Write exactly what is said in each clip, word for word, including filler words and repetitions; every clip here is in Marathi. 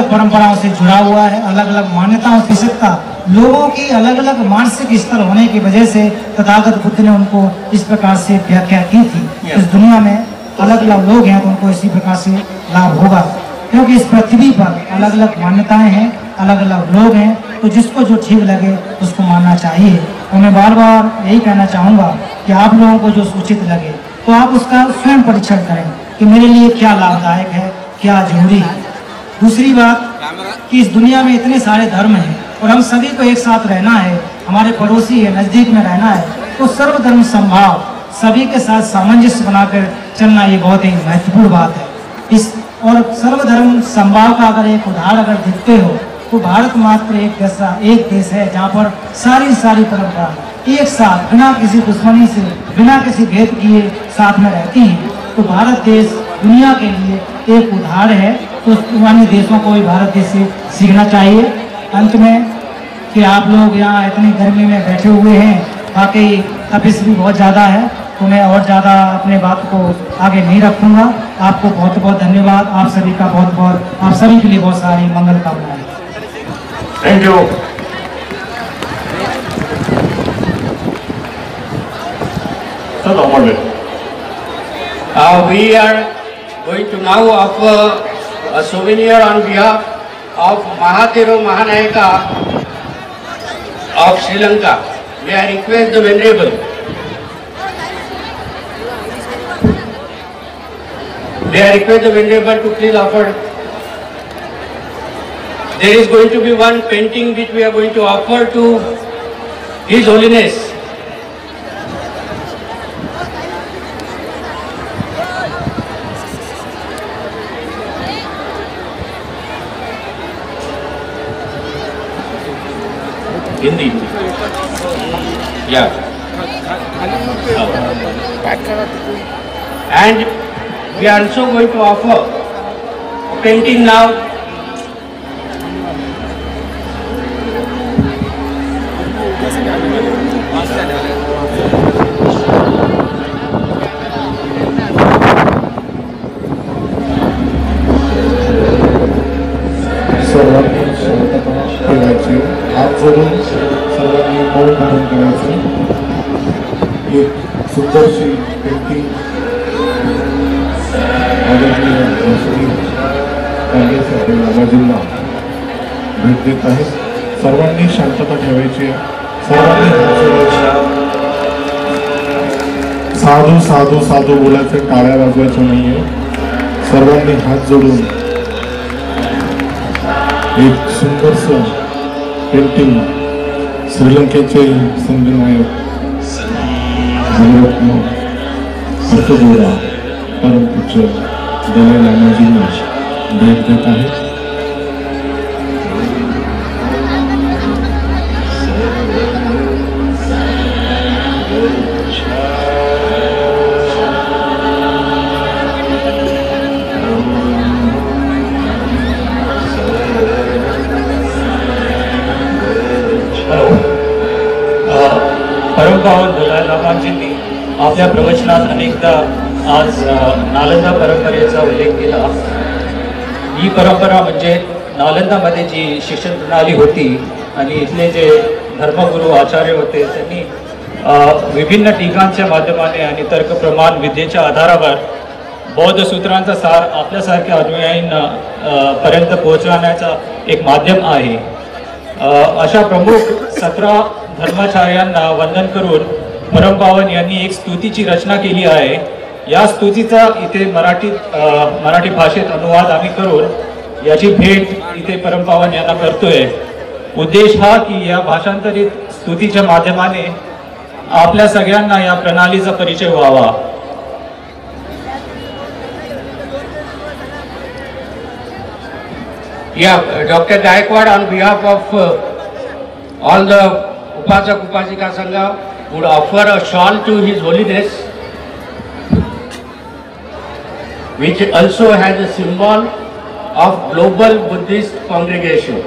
अलग परंपराओं से जुड़ा हुआ है, अलग अलग मान्यताओं से सकता लोगों की अलग अलग मानसिक स्तर होने की वजह से तथागत बुद्ध ने उनको इस प्रकार से व्याख्या की थी। इस दुनिया में अलग अलग लोग हैं तो उनको इसी प्रकार से लाभ होगा, क्योंकि इस पृथ्वी पर अलग अलग मान्यताएं हैं, अलग अलग लोग हैं, तो जिसको जो ठीक लगे उसको मानना चाहिए। और मैं बार बार यही कहना चाहूँगा कि आप लोगों को जो उचित लगे तो आप उसका स्वयं परीक्षण करें कि मेरे लिए क्या लाभदायक है, क्या जरूरी है। दूसरी बात कि इस दुनिया में इतने सारे धर्म हैं और हम सभी को एक साथ रहना है, हमारे पड़ोसी है, नज़दीक में रहना है, तो सर्वधर्म संभाव, सभी के साथ सामंजस्य बनाकर चलना ये बहुत ही महत्वपूर्ण बात है। इस और सर्वधर्म संभाव का अगर एक उदाहरण अगर देखते हो तो भारत मात्र एक ऐसा एक देश है जहाँ पर सारी सारी परंपरा एक साथ बिना किसी दुश्मनी से, बिना किसी भेद किए साथ में रहती हैं। तो भारत देश दुनिया के लिए एक उदाहरण है, तो अन्य देशों को भी भारत देश से सीखना चाहिए। अंत में कि आप लोग यहाँ इतनी गर्मी में बैठे हुए हैं, वाकई तपिश भी बहुत ज़्यादा है, तो मैं और ज़्यादा अपने बात को आगे नहीं रखूँगा। आपको बहुत बहुत धन्यवाद, आप सभी का बहुत बहुत, आप सभी के लिए बहुत सारी मंगल कामनाएं। Thank you. चलो मोटे। Uh, we are going to now offer a souvenir on behalf of Mahathir Mahanayaka of Sri Lanka. May I request the Venerable. May I request the Venerable to please offer. There is going to be one painting which we are going to offer to His Holiness. Hindi. Yeah. And we are also going to offer a painting now. सर्वांनी मौन धारण करायचं। एक सुंदरशी पेंटिंग आदरणीय श्री काँग्रेस बाबाजींना भेट देत आहे। सर्वांनी शांतता ठेवायची, सर्वांनी साधू साधू साधू बोलायचं, टाळ्या वाजवायचं नाहीये। सर्वांनी हात जोडून एक सुंदरसं पेंटिंग श्रीलंकेचे संगीतनायक हर्षगोरा परमपूज्य दलाई लामाजींना भेट देत आहे। परमपावन दलाई लामाजींनी आपल्या प्रवचनात अनेकदा आज नालंदा परंपरेचा उल्लेख केला। ही परंपरा म्हणजे नालंदामध्ये जी शिक्षण प्रणाली होती आणि इथले जे धर्मगुरू आचार्य होते त्यांनी विभिन्न टीकांच्या माध्यमाने आणि तर्कप्रमाण विद्येच्या आधारावर बौद्ध सूत्रांचा सार आपल्यासारख्या अनुयायींना पर्यंत पोहोचवण्याचा एक माध्यम आहे। अशा प्रमुख सतरा धर्माचार्यांना वंदन करून परमपावन यांनी एक स्तुतीची रचना केली आहे। या स्तुतीचा इथे मराठीत मराठी भाषेत अनुवाद आम्ही करून याची भेट इथे परमपावन यांना करतोय। उद्देश हा की या भाषांतरित स्तुतीच्या माध्यमाने आपल्या सगळ्यांना या प्रणालीचा परिचय व्हावा। Yeah, Doctor Gaikwad on behalf of uh, all the Upasak Upasika Sangha would offer a shawl to His Holiness, which also has a symbol of Global Buddhist Congregation.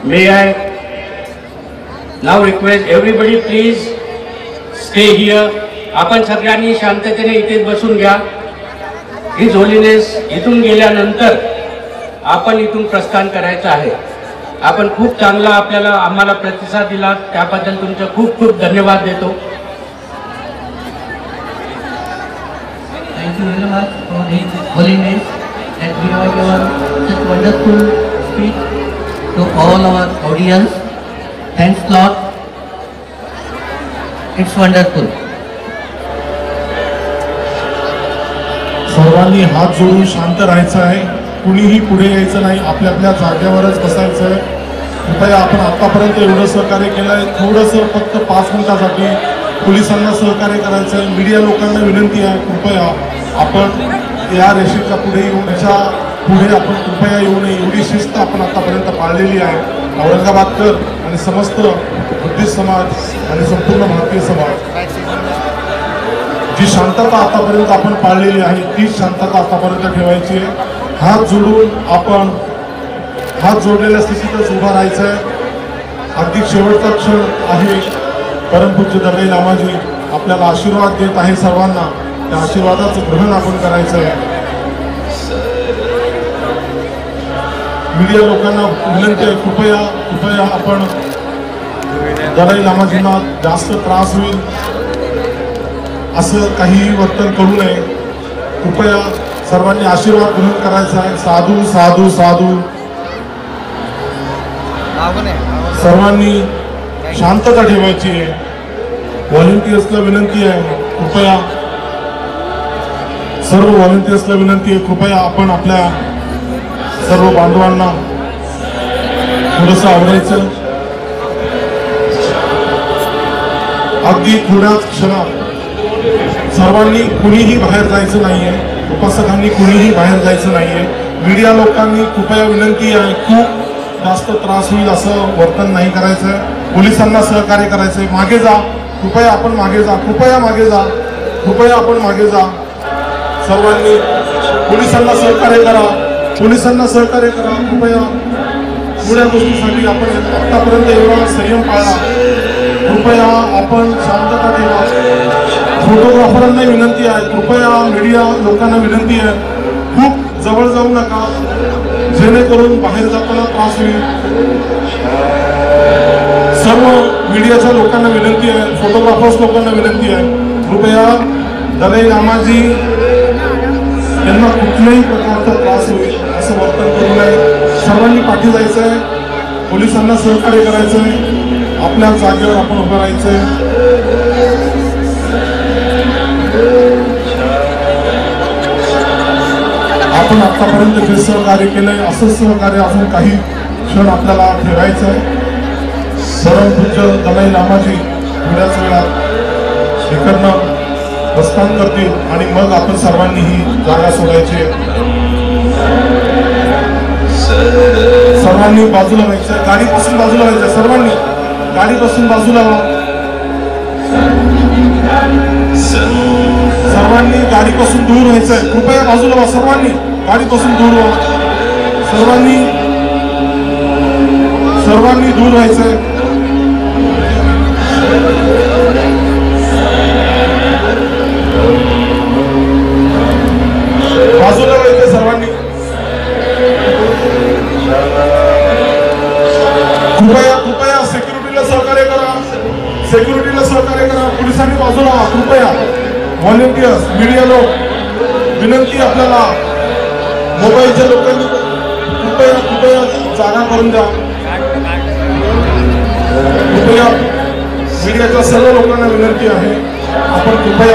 May I now request everybody please stay here. आपण सगळ्यांनी शांततेने इथे बसून घ्या. हिज होलीनेस इथून गेल्यानंतर आपण इथून प्रस्थान करायचं आहे. आपण खूप चांगला आपल्याला आम्हाला प्रतिसाद दिला त्याबद्दल तुमचं खूप खूप धन्यवाद देतो. Thank you very much for His Holiness that we have given such wonderful speech to all our audience. Thanks lot. It's wonderful. सर्वांनी हात जोडून शांत राहायचं आहे. कुणीही पुढे यायचं नाही. आपल्या आपल्या जागेवरच बसायचं आहे. कृपया आपण आतापर्यंत एवढं सहकार्य केलं आहे. थोडंसं फक्त पाच मिनिटासाठी पोलिसांना सहकार्य करायचं आहे. मीडिया लोकांना विनंती आहे कृपया आपण या रेषेच्या पुढे येऊन याच्या पुढे आपण कृपया येऊ नये. एवढी शिस्त आपण आतापर्यंत पाळलेली आहे. औरंगाबादकर आणि समस्त बुद्धिस्ट समाज आणि संपूर्ण भारतीय समाज जी शांतता आतापर्यंत आपण पाळलेली आहे तीच शांतता आतापर्यंत ठेवायची आहे. हात जोडून आपण हात जोडलेल्या स्थितीतच उभा राहायचं आहे. अगदी शेवटचा क्षण आहे. परमपूज्य दलाई लामाजी आपल्याला आशीर्वाद देत आहे. सर्वांना त्या आशीर्वादाचं ग्रहण आपण करायचं आहे. मीडिया लोकांना विनंती आहे कृपया कृपया आपण दलाई लामाजींना जास्त त्रास होईल असं काहीही वर्तन करू नये. कृपया सर्वांनी आशीर्वाद ग्रहण करायचा आहे. साधू साधू साधू. सर्वांनी शांतता ठेवायची आहे. व्हॉलंटियर्सला विनंती आहे कृपया सर्व व्हॉलंटियर्सला विनंती आहे कृपया आपण आपल्या सर्व बांधवांना थोडंसं आवडायचं. अगदी थोड्याच क्षणात सर्वांनी कुणीही बाहेर जायचं नाहीये. उपासकांनी कुणीही बाहेर जायचं नाहीये. मीडिया लोकांनी कृपया विनंती आहे खूप जास्त त्रास होईल असं वर्तन नाही करायचं. पोलिसांना सहकार्य करायचंय. मागे जा कृपया आपण मागे जा. कृपया मागे जा. कृपया आपण मागे जा. सर्वांनी पोलिसांना सहकार्य करा. पोलिसांना सहकार्य करा. कृपया पुढ्या गोष्टीसाठी आपण आतापर्यंत एवढा संयम पाळला. कृपया आपण शांतता ठेवा. फोटोग्राफरांना विनंती आहे कृपया मीडिया लोकांना विनंती आहे खूप जवळ जाऊ नका जेणेकरून बाहेर जाताना त्रास होईल. सर्व मीडियाच्या लोकांना विनंती आहे. फोटोग्राफर्स लोकांना विनंती आहे कृपया दलाई लामाजी यांना कुठल्याही प्रकारचा त्रास होईल असं वर्तन करू नये. सर्वांनी पाठी जायचं आहे. पोलिसांना सहकार्य करायचं आहे. आपल्या जागेवर आपण उभं राहायचं आहे. आपण आतापर्यंत जे सहकार्य केलंय असं सहकार्य अजून काही क्षण आपल्याला ठेवायचं आहे. परमपूज्य दलाई लामाजी थोड्याच वेळात इकडनं प्रस्थान करतील आणि मग आपण सर्वांनी ही जागा सोडायची. सर्वांनी बाजूला व्हायचं. गाडीपासून बाजूला व्हायचं. सर्वांनी गाडीपासून बाजूला व्हा. सर्वांनी गाडीपासून दूर व्हायचंय. कृपया बाजूला व्हा. सर्वांनी गाडीपासून दूर व्हा. सर्वांनी सर्वांनी दूर व्हायचंय. बाजूला व्हायचंय सर्वांनी. कृपया कृपया सिक्युरिटीला सहकार्य करा. सिक्युरिटीला सहकार्य करा. पोलिसांनी बाजूला व्हा. कृपया व्हॉलंटियर्स मीडिया लोक विनंती आपल्याला मोबाईलच्या लोकांनी कृपया कृपया जागा करून द्या. कृपया मीडियाच्या सर्व लोकांना विनंती आहे आपण कृपया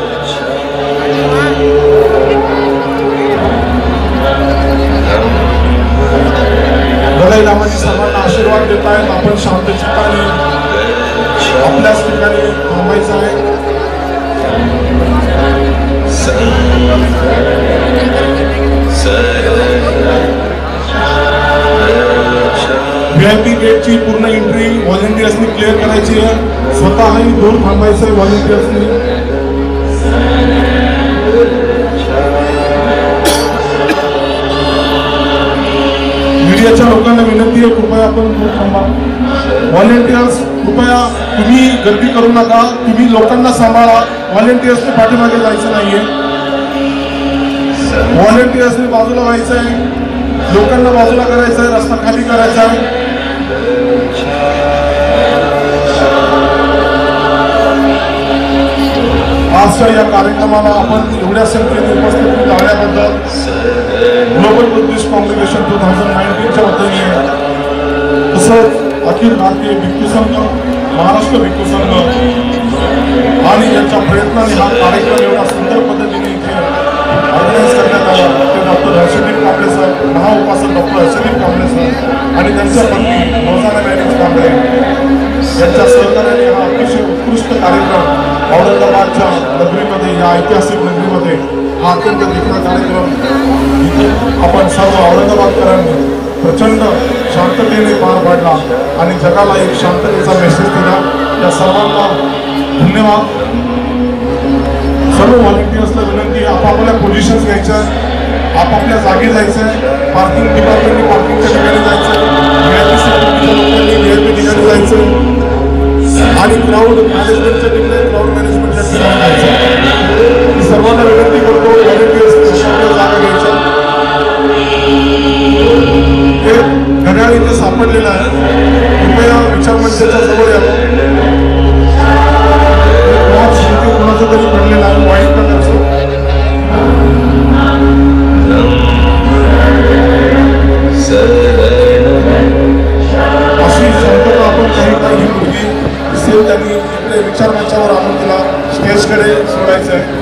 दलाई लामाजी सर्वांना आशीर्वाद देत आहेत. आपण शांत चित्ताने आपल्याच ठिकाणी थांबायचं आहे. व्हीआयपी गेटची पूर्ण एंट्री व्हॉलंटियर्सनी क्लिअर करायची आहे. स्वतःही दूर थांबायचं आहे व्हॉलंटियर्सनी. मीडियाच्या लोकांना विनंती आहे कृपया आपण दूर थांबा. व्हॉलेंटियर्स कृपया तुम्ही गर्दी करू नका, तुम्ही लोकांना सांभाळा. व्हॉलेंटियर्सने पाठीमागे जायचं नाहीये, व्हॉलेंटियर्सने बाजूला व्हायचं आहे, लोकांना बाजूला करायचं आहे, रस्ता खाली करायचा आहे. आजच्या या कार्यक्रमाला आपण एवढ्या संख्येने उपस्थिती लावल्याबद्दल global Buddhist congregation two thousand नाईन्टीनच्या वतीने तसंच अखिल भारतीय भिक्खू संघ, महाराष्ट्र भिक्खू संघ आणि यांच्या प्रयत्नाने हा कार्यक्रम एवढा सुंदर पद्धतीने इथे ऑर्गनाईज करण्यात आला. ते डॉक्टर हर्षदीप कांबळे सर, महाउपासक डॉक्टर हर्षदीप कांबळे सर आणि त्यांच्या पत्नी रोजाना मॅनेज कांबळे यांच्या सहकार्याने हा अतिशय उत्कृष्ट कार्यक्रम औरंगाबादच्या नगरीमध्ये, या ऐतिहासिक नगरीमध्ये हा अत्यंत देखणा कार्यक्रम इथे आपण सर्व औरंगाबादकरांनी प्रचंड शांततेने पार पाडला आणि जगाला एक शांततेचा मेसेज दिला. या सर्वांना धन्यवाद. सर्व व्हॉलेंटियर्सला विनंती, आपापल्या पोझिशन्स घ्यायच्या, आपापल्या जागी जायचं आहे. पार्किंग डिपार्टमेंटने पार्किंगच्या ठिकाणी जायचं, लोकांनी व्हीआयपी ठिकाणी जायचं आणि क्राऊड मॅनेजमेंटच्या ठिकाणी क्राऊड मॅनेजमेंटच्या ठिकाणी जायचं. मी सर्वांना विनंती करतो, व्हॉलेंटियर्स जागा घ्यायच्या. हे घड्याळ इथे सापडलेलं आहे, कृपया विचार मंचाच्या जवळ यावं. कोणाचं तरी पडलेलं आहे व्हाईट कलरचं. अशी शांतता आपण काही काही मुलगी दिसेल त्यांनी इकडे विचार मंचावर आणून तिला स्टेजकडे सोडायचं आहे.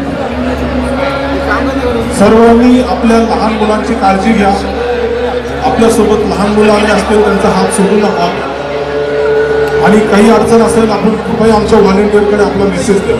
सर्वांनी आपल्या लहान मुलांची काळजी घ्या. आपल्यासोबत लहान मुलं आले असतील त्यांचा हात सोडू नका आणि काही अडचण असेल आपण कृपया आमच्या व्हॉलेंटियरकडे आपला मेसेज द्या.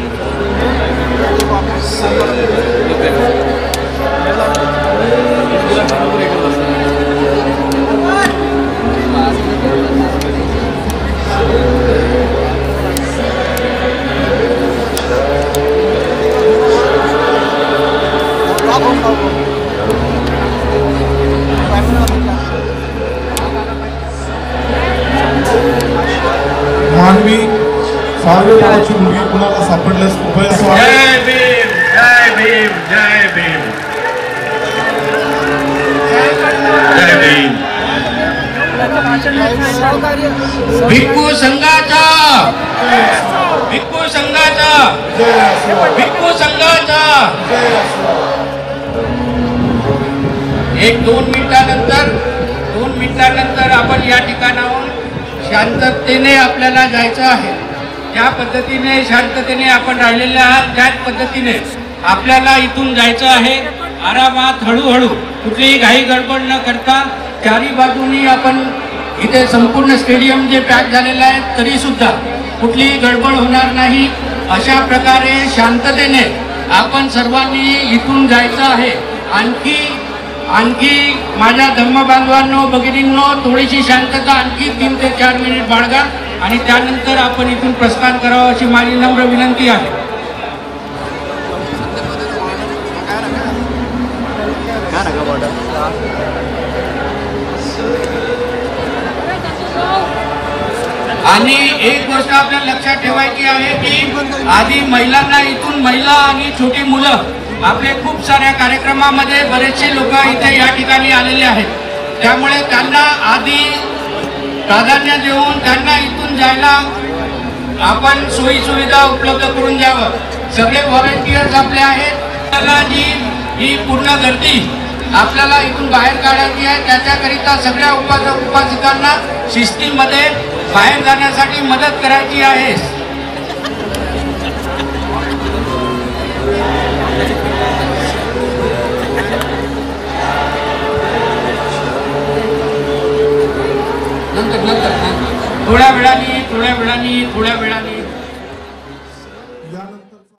मानवी सार्वे नावाची मुलगी कुणाला सापडल्यास कृपया जय भीम, जय भीम, जय भीम, जय भीम. भिक्खू संघाचा, भिक्खू संघाचा, भिक्खू संघाचा. एक दोन मिनिटानंतर दोन मिनिटानंतर आपण या ठिकाणाहून शांततेने आपल्याला जायचं आहे. ज्या पद्धतीने शांततेने आपण राहिलेले आहात त्याच पद्धतीने आपल्याला इथून जायचं आहे. आरामात, हळूहळू, कुठलीही घाई गडबड न करता. चारी बाजूनी आपण इथे संपूर्ण स्टेडियम जे पॅक झालेलं आहे तरी सुद्धा कुठलीही गडबड होणार नाही. अशा प्रकारे शांततेने आपण सर्वांनी इथून जायचं आहे. आणखी आणखी माझ्या धर्मबांधवांनो, भगिनींनो, थोडीशी शांतता आणखी तीन ते चार मिनिट बाळगा आणि त्यानंतर आपण इथून प्रस्थान करावं अशी माझी नम्र विनंती आहे. आणि एक गोष्ट आपल्याला लक्षात ठेवायची आहे की आधी महिलांना इथून, महिला आणि छोटी मुलं, आपले खूप साऱ्या कार्यक्रमामध्ये बरेचसे लोक इथे या ठिकाणी आलेले आहेत. त्यामुळे त्यांना आधी प्राधान्य देऊन त्यांना इथून जायला आपण सोयी सुविधा उपलब्ध करून द्यावं. सगळे व्हॉलेंटियर्स आपले आहेत. त्याला जी ही पूर्ण गर्दी आपल्याला इथून बाहेर काढायची आहे त्याच्याकरिता सगळ्या उपासक उपासिकांना शिस्तीमध्ये बाहेर जाण्यासाठी मदत करायची आहे. नंतर नंतर थोड्या वेळाने थोड्या वेळाने थोड्या वेळाने